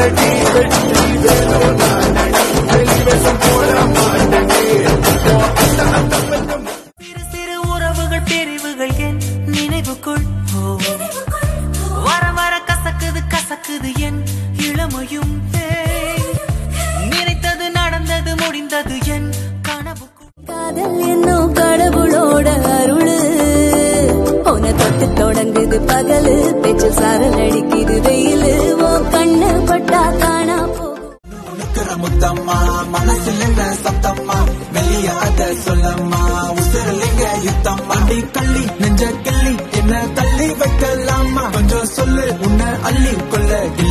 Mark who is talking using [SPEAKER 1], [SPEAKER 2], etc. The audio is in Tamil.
[SPEAKER 1] சிறு உறவுகள் பிரிவுகள் என் நினைவுக்குள் வர வர கசக்குது கசக்குது என் இளமையும் நினைத்தது நடந்தது முடிந்தது என் கனவுக்குள்
[SPEAKER 2] காதல் என்னும் கடவுளோட அருளு உன தொட்டு தொடங்குது பகலு பேச்சு சாரல் அடிக்குது வெயிலு ஓ கண்ணு பட்டா காணா போகும்
[SPEAKER 3] முத்தம்மா மனசில் என்ன சத்தம்மா வெளிய அத சொல்லம்மா உசுரலிங்க யுத்தம்மா அடி கள்ளி நெஞ்ச கிள்ளி என்ன தள்ளி வைக்கலாமா கொஞ்சம் சொல்லு உன்னை அள்ளி கொள்ள